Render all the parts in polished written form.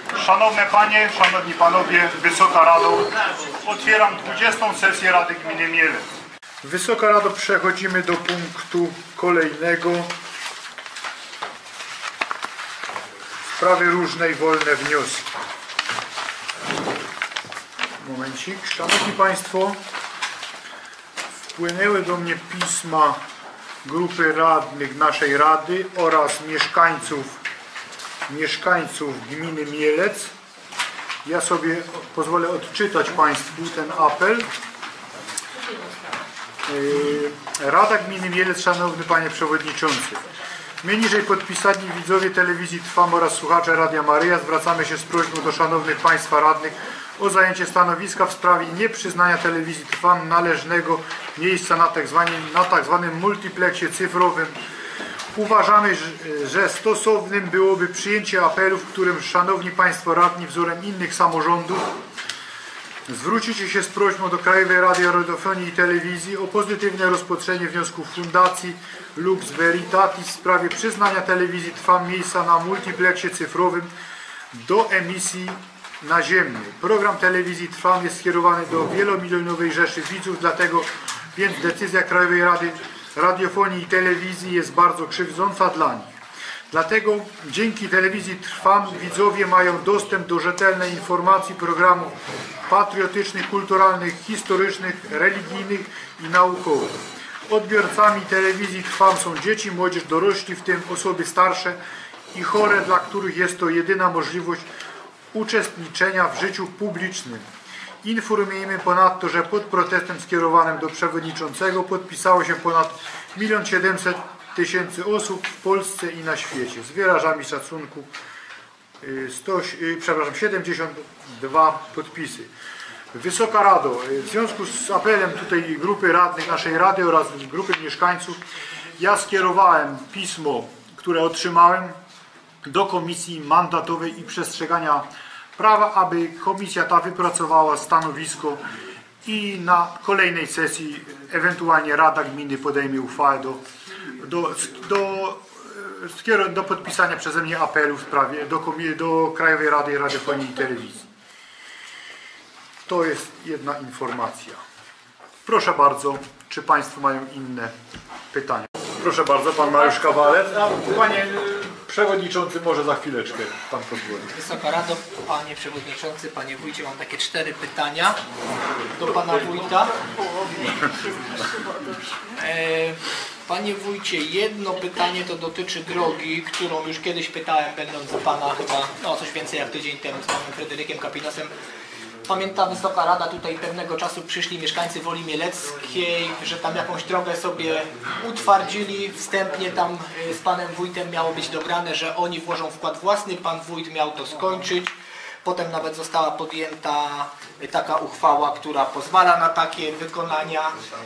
Szanowne Panie, Szanowni Panowie, Wysoka Rado, otwieram 20. sesję Rady Gminy Mielec. Wysoka Rado, przechodzimy do punktu kolejnego. Sprawy różne i wolne wnioski. Momencik. Szanowni Państwo, wpłynęły do mnie pisma grupy radnych naszej Rady oraz mieszkańców gminy Mielec. Ja sobie pozwolę odczytać Państwu ten apel. Rada Gminy Mielec, Szanowny Panie Przewodniczący, my niżej podpisani widzowie telewizji Trwam oraz słuchacze Radia Maryja zwracamy się z prośbą do szanownych Państwa radnych o zajęcie stanowiska w sprawie nieprzyznania telewizji Trwam należnego miejsca na tak zwanym multipleksie cyfrowym. Uważamy, że stosownym byłoby przyjęcie apelu, w którym szanowni Państwo radni wzorem innych samorządów zwrócicie się z prośbą do Krajowej Rady Radiofonii i Telewizji o pozytywne rozpatrzenie wniosku Fundacji Lux Veritatis w sprawie przyznania telewizji Trwam miejsca na multipleksie cyfrowym do emisji naziemnej. Program telewizji Trwam jest skierowany do wielomilionowej rzeszy widzów, dlatego więc decyzja Krajowej Rady Radiofonii i Telewizji jest bardzo krzywdząca dla nich. Dlatego dzięki telewizji Trwam widzowie mają dostęp do rzetelnej informacji, programów patriotycznych, kulturalnych, historycznych, religijnych i naukowych. Odbiorcami telewizji Trwam są dzieci, młodzież, dorośli, w tym osoby starsze i chore, dla których jest to jedyna możliwość uczestniczenia w życiu publicznym. Informujemy ponadto, że pod protestem skierowanym do przewodniczącego podpisało się ponad 1 700 000 osób w Polsce i na świecie. Z wyrażami szacunku 72 podpisy. Wysoka Rado, w związku z apelem tutaj grupy radnych naszej Rady oraz grupy mieszkańców, ja skierowałem pismo, które otrzymałem do Komisji Mandatowej i Przestrzegania Prawa, aby komisja ta wypracowała stanowisko i na kolejnej sesji ewentualnie Rada Gminy podejmie uchwałę do podpisania przeze mnie apelu w sprawie do Krajowej Rady Radiofonii i Telewizji. To jest jedna informacja. Proszę bardzo, czy Państwo mają inne pytania? Proszę bardzo, Pan Mariusz Kawalec. Panie Przewodniczący, może za chwileczkę Pan pozwoli. Wysoka Rado, Panie Przewodniczący, Panie Wójcie, mam takie 4 pytania do Pana Wójta. Panie Wójcie, jedno pytanie to dotyczy drogi, którą już kiedyś pytałem, będąc u Pana chyba coś więcej jak tydzień temu z Panem Fryderykiem Kapinosem. Pamięta Wysoka Rada, tutaj pewnego czasu przyszli mieszkańcy Woli Mieleckiej, że tam jakąś drogę sobie utwardzili, wstępnie tam z Panem Wójtem miało być dograne, że oni włożą wkład własny, Pan Wójt miał to skończyć. Potem nawet została podjęta taka uchwała, która pozwala na takie wykonania.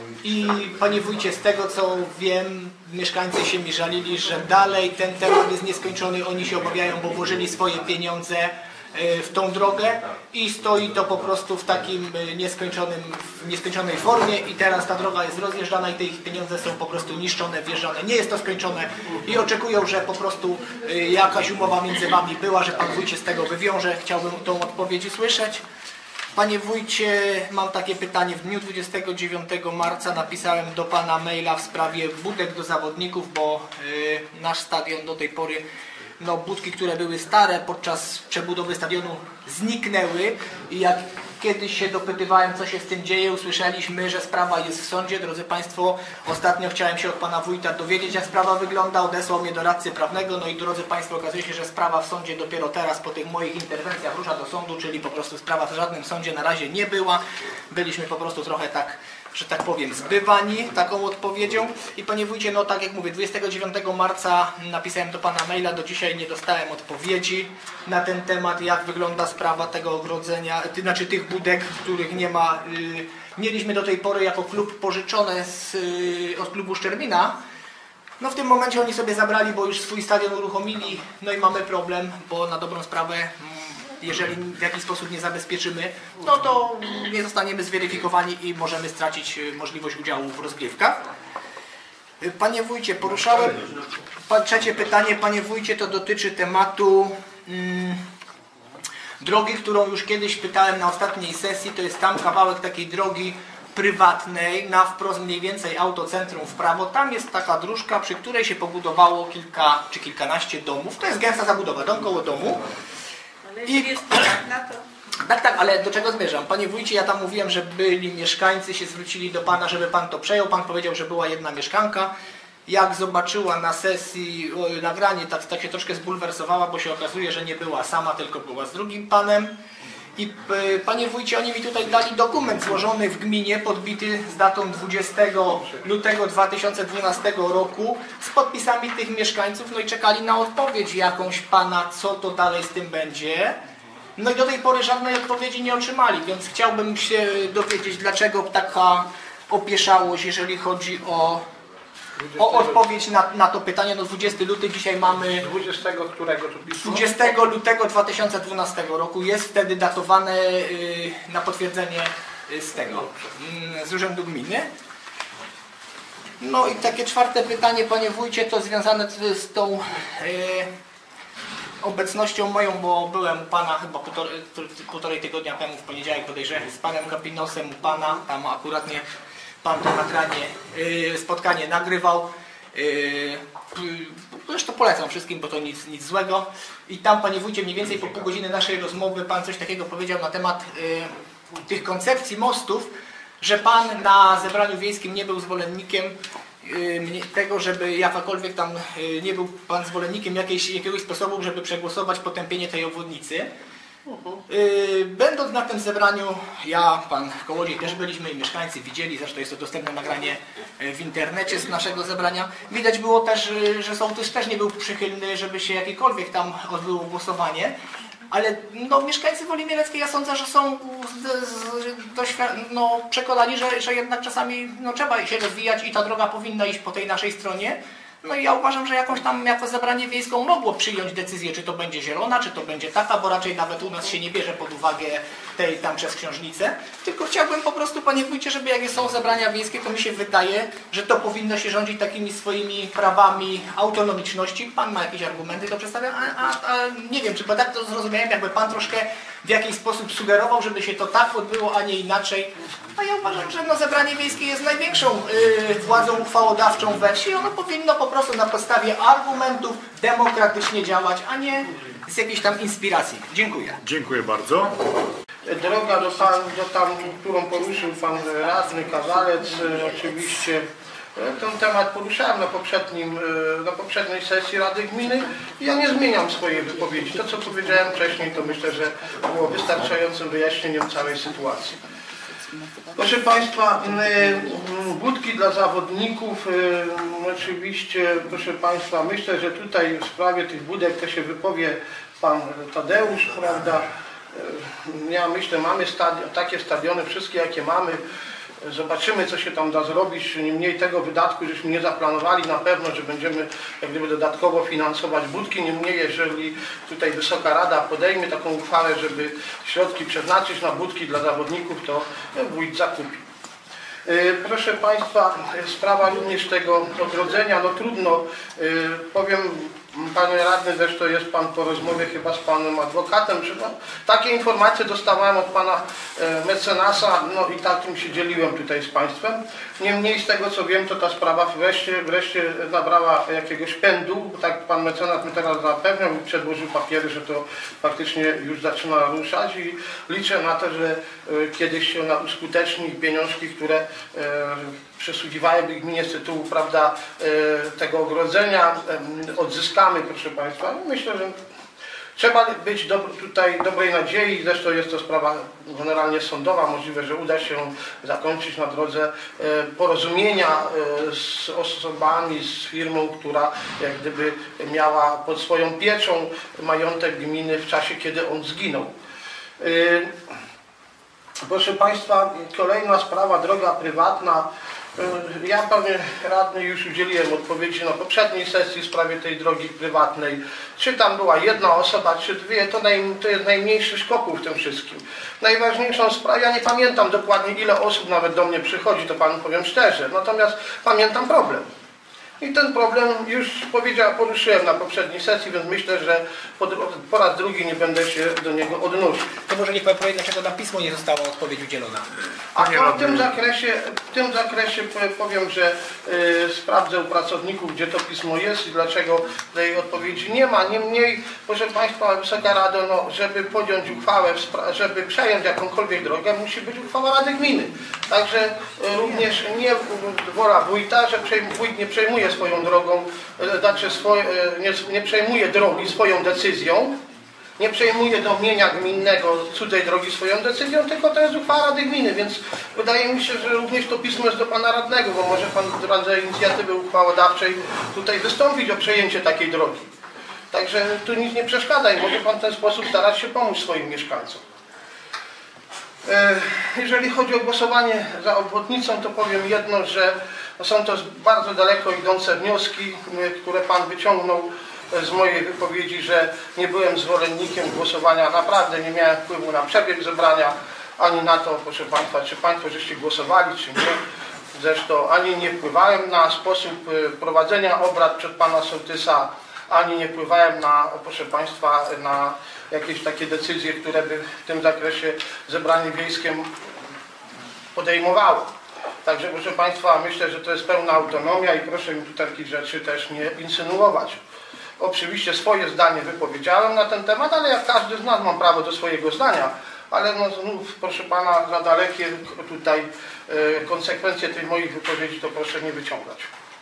I Panie Wójcie, z tego co wiem, mieszkańcy się mi żalili, że dalej ten temat jest nieskończony, oni się obawiają, bo włożyli swoje pieniądze w tą drogę i stoi to po prostu w takim nieskończonej formie i teraz ta droga jest rozjeżdżana i te ich pieniądze są po prostu niszczone, wjeżdżane, nie jest to skończone i oczekują, że po prostu jakaś umowa między Wami była, że Pan Wójt się z tego wywiąże. Chciałbym tą odpowiedź usłyszeć. Panie Wójcie, mam takie pytanie. W dniu 29 marca napisałem do Pana maila w sprawie budek do zawodników, bo nasz stadion do tej pory budki, które były stare podczas przebudowy stadionu zniknęły i jak kiedyś się dopytywałem, co się z tym dzieje, usłyszeliśmy, że sprawa jest w sądzie. Drodzy Państwo, ostatnio chciałem się od Pana Wójta dowiedzieć, jak sprawa wygląda, odesłał mnie do radcy prawnego, no i drodzy Państwo, okazuje się, że sprawa w sądzie dopiero teraz, po tych moich interwencjach rusza do sądu, czyli po prostu sprawa w żadnym sądzie na razie nie była. Byliśmy po prostu trochę tak, że tak powiem, zbywani taką odpowiedzią. I Panie Wójcie, tak jak mówię, 29 marca napisałem do Pana maila, do dzisiaj nie dostałem odpowiedzi na ten temat, jak wygląda sprawa tego ogrodzenia, znaczy tych budek, których nie ma. Mieliśmy do tej pory jako klub pożyczone od klubu Szczerbina. W tym momencie oni sobie zabrali, bo już swój stadion uruchomili, no i mamy problem, bo na dobrą sprawę, jeżeli w jakiś sposób nie zabezpieczymy, to nie zostaniemy zweryfikowani i możemy stracić możliwość udziału w rozgrywkach. Panie Wójcie, poruszałem trzecie pytanie, Panie Wójcie, to dotyczy tematu drogi, którą już kiedyś pytałem na ostatniej sesji, to jest tam kawałek takiej drogi prywatnej, na wprost mniej więcej autocentrum w prawo. Tam jest taka dróżka, przy której się pobudowało kilka czy kilkanaście domów. To jest gęsta zabudowa, dom koło domu. Ale jeśli jest prywatna, to... Tak, ale do czego zmierzam? Panie wójcie, ja tam mówiłem, że byli mieszkańcy, się zwrócili do pana, żeby pan to przejął. Pan powiedział, że była jedna mieszkanka. Jak zobaczyła na sesji nagranie, tak się troszkę zbulwersowała, bo się okazuje, że nie była sama, tylko była z drugim panem. I panie wójcie, oni mi tutaj dali dokument złożony w gminie, podbity z datą 20 lutego 2012 roku z podpisami tych mieszkańców, no i czekali na odpowiedź jakąś pana, co to dalej z tym będzie. No i do tej pory żadnej odpowiedzi nie otrzymali, więc chciałbym się dowiedzieć, dlaczego taka opieszałość, jeżeli chodzi o odpowiedź na to pytanie. No 20 luty dzisiaj mamy... 20 którego tu pisze? 20 lutego 2012 roku jest wtedy datowane na potwierdzenie z tego, z Urzędu Gminy. No i takie czwarte pytanie, panie wójcie, to związane z tą obecnością moją, bo byłem u pana chyba półtorej tygodnia temu w poniedziałek bodajże z panem Kapinosem u pana, tam akurat nie pan to nagranie, spotkanie nagrywał. Zresztą polecam wszystkim, bo to nic złego. I tam, panie wójcie, mniej więcej po pół godziny naszej rozmowy pan coś takiego powiedział na temat tych koncepcji mostów, że pan na zebraniu wiejskim nie był zwolennikiem tego, żeby jakakolwiek tam nie był pan zwolennikiem jakiegoś sposobu, żeby przegłosować potępienie tej obwodnicy. Będąc na tym zebraniu, ja, pan Kołodziej też byliśmy i mieszkańcy widzieli, zresztą jest to dostępne nagranie w internecie z naszego zebrania. Widać było też, że sołtys też nie był przychylny, żeby się jakiekolwiek tam odbyło głosowanie. Ale no, mieszkańcy Woli Mieleckiej, ja sądzę, że są przekonani, że jednak czasami trzeba się rozwijać i ta droga powinna iść po tej naszej stronie. No i ja uważam, że jakąś tam jako zebranie wiejską mogło przyjąć decyzję, czy to będzie zielona, czy to będzie taka, bo raczej nawet u nas się nie bierze pod uwagę tej tam przez książnicę. Tylko chciałbym po prostu, panie wójcie, żeby jak są zebrania wiejskie, to mi się wydaje, że to powinno się rządzić takimi swoimi prawami autonomiczności. Pan ma jakieś argumenty do przedstawienia, a nie wiem, czy bo tak to zrozumiałem, jakby pan troszkę w jakiś sposób sugerował, żeby się to tak odbyło, a nie inaczej. A ja uważam, że zebranie wiejskie jest największą władzą uchwałodawczą we wsi. Ono powinno po prostu na podstawie argumentów demokratycznie działać, a nie z jakiejś tam inspiracji. Dziękuję. Dziękuję bardzo. Droga którą poruszył pan radny Kawalec, oczywiście ten temat poruszałem na poprzedniej sesji Rady Gminy i ja nie zmieniam swojej wypowiedzi. To, co powiedziałem wcześniej, to myślę, że było wystarczającym wyjaśnieniem całej sytuacji. Proszę państwa, budki dla zawodników, oczywiście, proszę państwa, myślę, że tutaj w sprawie tych budek to się wypowie pan Tadeusz, prawda? Ja myślę, mamy takie stadiony, wszystkie jakie mamy. Zobaczymy, co się tam da zrobić. Niemniej tego wydatku żeśmy nie zaplanowali na pewno, że będziemy jak gdyby dodatkowo finansować budki. Niemniej, jeżeli tutaj Wysoka Rada podejmie taką uchwałę, żeby środki przeznaczyć na budki dla zawodników, to wójt zakupi. Proszę państwa, sprawa również tego ogrodzenia, no trudno, powiem, panie radny, zresztą jest pan po rozmowie chyba z panem adwokatem, że takie informacje dostawałem od pana mecenasa, no i takim się dzieliłem tutaj z państwem. Niemniej z tego co wiem, to ta sprawa wreszcie nabrała jakiegoś pędu, tak pan mecenas mi teraz zapewniał i przedłożył papiery, że to faktycznie już zaczyna ruszać i liczę na to, że kiedyś się ona uskuteczni i pieniążki, które przysługiwałyby gminie z tytułu, prawda, tego ogrodzenia odzyskamy, proszę państwa. Myślę, że trzeba być tutaj dobrej nadziei, zresztą jest to sprawa generalnie sądowa, możliwe, że uda się zakończyć na drodze porozumienia z osobami, z firmą, która jak gdyby miała pod swoją pieczą majątek gminy w czasie, kiedy on zginął. Proszę państwa, kolejna sprawa, droga prywatna. Ja, panie radny, już udzieliłem odpowiedzi na poprzedniej sesji w sprawie tej drogi prywatnej. Czy tam była jedna osoba, czy dwie, to jest najmniejszy szkopuł w tym wszystkim. Najważniejszą sprawą, ja nie pamiętam dokładnie ile osób nawet do mnie przychodzi, to panu powiem szczerze, natomiast pamiętam problem. I ten problem już poruszyłem na poprzedniej sesji, więc myślę, że po raz drugi nie będę się do niego odnosił. To może niech pan powie, dlaczego na pismo nie została odpowiedź udzielona. A to w tym zakresie powiem, że sprawdzę u pracowników, gdzie to pismo jest i dlaczego tej odpowiedzi nie ma. Niemniej, proszę Państwa, Wysoka Rado, no, żeby podjąć uchwałę, żeby przejąć jakąkolwiek drogę, musi być uchwała Rady Gminy. Także również nie wola wójta, że wójt nie przejmuje swoją drogą, znaczy nie przejmuje drogi swoją decyzją, nie przejmuje do mienia gminnego cudzej drogi swoją decyzją, tylko to jest uchwała Rady Gminy, więc wydaje mi się, że również to pismo jest do Pana Radnego, bo może Pan w drodze inicjatywy uchwałodawczej tutaj wystąpić o przejęcie takiej drogi. Także tu nic nie przeszkadza i może Pan w ten sposób starać się pomóc swoim mieszkańcom. Jeżeli chodzi o głosowanie za obwodnicą, to powiem jedno, że są to bardzo daleko idące wnioski, które Pan wyciągnął z mojej wypowiedzi, że nie byłem zwolennikiem głosowania, naprawdę nie miałem wpływu na przebieg zebrania, ani na to, proszę Państwa, czy Państwo żeście głosowali, czy nie. Zresztą ani nie wpływałem na sposób prowadzenia obrad przez Pana Sołtysa, ani nie wpływałem na, proszę Państwa, na jakieś takie decyzje, które by w tym zakresie zebranie wiejskie podejmowało. Także, proszę Państwa, myślę, że to jest pełna autonomia i proszę mi tu takich rzeczy też nie insynuować. Oczywiście swoje zdanie wypowiedziałem na ten temat, ale jak każdy z nas mam prawo do swojego zdania, ale no znów, proszę Pana, za dalekie tutaj konsekwencje tych moich wypowiedzi to proszę nie wyciągać.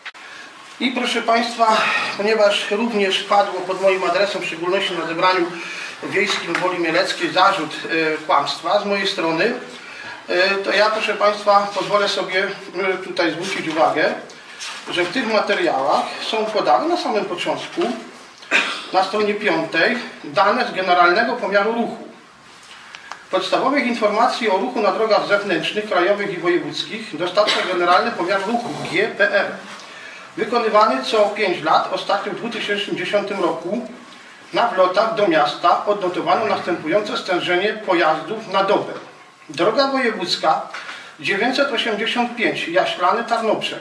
I proszę Państwa, ponieważ również padło pod moim adresem, w szczególności na zebraniu wiejskim w Woli Mieleckiej, zarzut kłamstwa z mojej strony, to ja, proszę Państwa, pozwolę sobie tutaj zwrócić uwagę, że w tych materiałach są podane na samym początku, na stronie 5, dane z Generalnego Pomiaru Ruchu. Podstawowych informacji o ruchu na drogach zewnętrznych, krajowych i wojewódzkich dostarcza Generalny Pomiar Ruchu, GPR, wykonywany co 5 lat, ostatnio w 2010 roku. Na wlotach do miasta odnotowano następujące stężenie pojazdów na dobę. Droga wojewódzka 985, Jaślany Tarnobrzeg,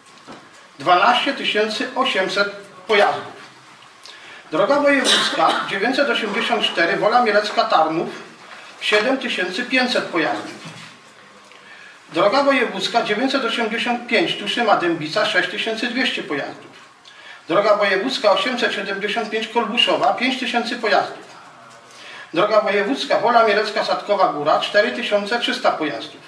12 800 pojazdów. Droga wojewódzka 984, Wola Mielecka Tarnów, 7500 pojazdów. Droga wojewódzka 985, Tuszyma Dębica, 6200 pojazdów. Droga wojewódzka 875, Kolbuszowa, 5000 pojazdów. Droga wojewódzka Wola Mielecka Sadkowa Góra, 4300 pojazdów.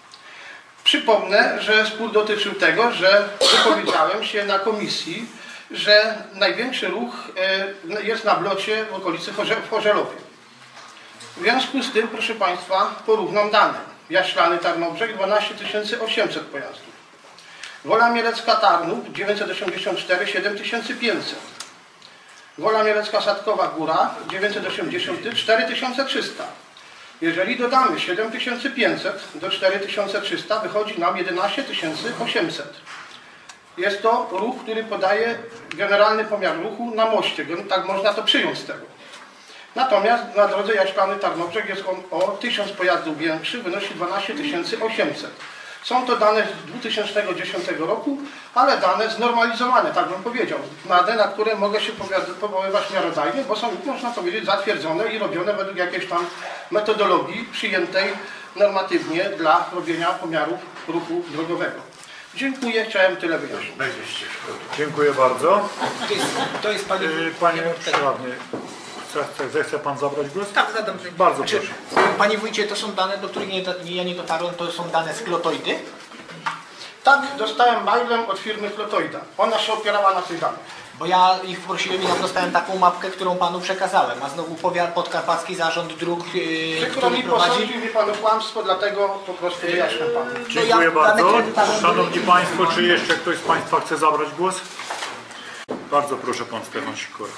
Przypomnę, że spór dotyczył tego, że wypowiedziałem się na komisji, że największy ruch jest na blocie w okolicy Chorzelowie. W związku z tym, proszę Państwa, porównam dane. Jaślany Tarnobrzeg 12 800 pojazdów. Wola Mielecka Tarnów 984 7500. Wola Mielecka Sadkowa Góra 980 4300. Jeżeli dodamy 7500 do 4300, wychodzi nam 11 800. Jest to ruch, który podaje Generalny Pomiar Ruchu na moście. Tak można to przyjąć z tego. Natomiast na drodze Jaślany Tarnobrzeg jest on o 1000 pojazdów większy, wynosi 12 800. Są to dane z 2010 roku, ale dane znormalizowane, tak bym powiedział. Dane, na które mogę się powoływać miarodajnie, bo są, można powiedzieć, zatwierdzone i robione według jakiejś tam metodologii przyjętej normatywnie dla robienia pomiarów ruchu drogowego. Dziękuję, chciałem tyle wyjaśnić. Dziękuję bardzo. To jest Pani... Panie radny, zechce Pan zabrać głos? Tak, zadam. Bardzo Znaczy, proszę. Panie wójcie, to są dane, do których ja nie dotarłem, to są dane z Klotoidy? Tak, dostałem mailem od firmy Klotoida. Ona się opierała na tych danych. Bo ja ich prosiłem i ja dostałem taką mapkę, którą Panu przekazałem, a znowu powiat Podkarpacki Zarząd Dróg, Przykro mi, który prowadzi... posądził mi Panu kłamstwo, dlatego po prostu wyjaśniam Panu. Dziękuję bardzo. Szanowni Państwo, czy jeszcze ktoś z Państwa chce zabrać głos? Bardzo proszę, Pan Stefan Sikory.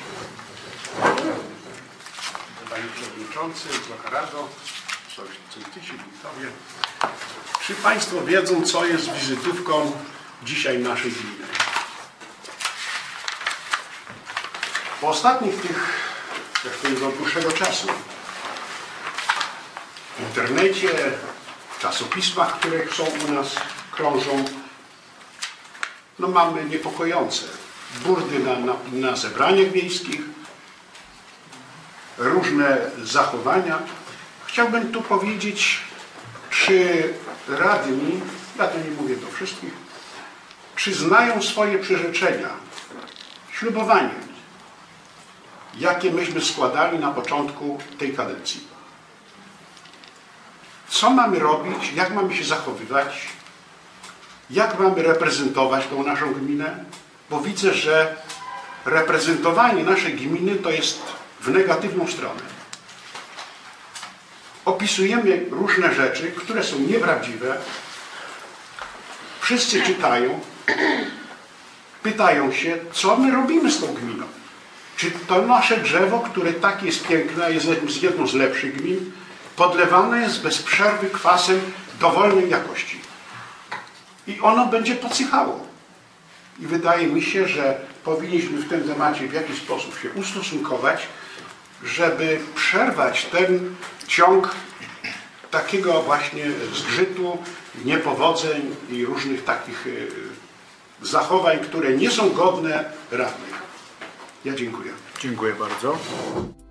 Panie Przewodniczący, Wysoka Rado, sołtysi, wójtowie. Czy Państwo wiedzą, co jest wizytówką dzisiaj naszej gminy? Po ostatnich tych, jak to jest od dłuższego czasu, w internecie, w czasopismach, które są u nas, krążą, no mamy niepokojące burdy na zebraniach wiejskich, różne zachowania. Chciałbym tu powiedzieć, czy radni, ja to nie mówię do wszystkich, czy znają swoje przyrzeczenia, ślubowanie, jakie myśmy składali na początku tej kadencji. Co mamy robić, jak mamy się zachowywać, jak mamy reprezentować tą naszą gminę, bo widzę, że reprezentowanie naszej gminy to jest w negatywną stronę. Opisujemy różne rzeczy, które są nieprawdziwe. Wszyscy czytają, pytają się, co my robimy z tą gminą. Czy to nasze drzewo, które tak jest piękne, jest jedną z lepszych gmin, podlewane jest bez przerwy kwasem dowolnej jakości. I ono będzie podsychało. I wydaje mi się, że powinniśmy w tym temacie w jakiś sposób się ustosunkować, żeby przerwać ten ciąg takiego właśnie zgrzytu, niepowodzeń i różnych takich zachowań, które nie są godne radnych. Ja dziękuję. Dziękuję bardzo.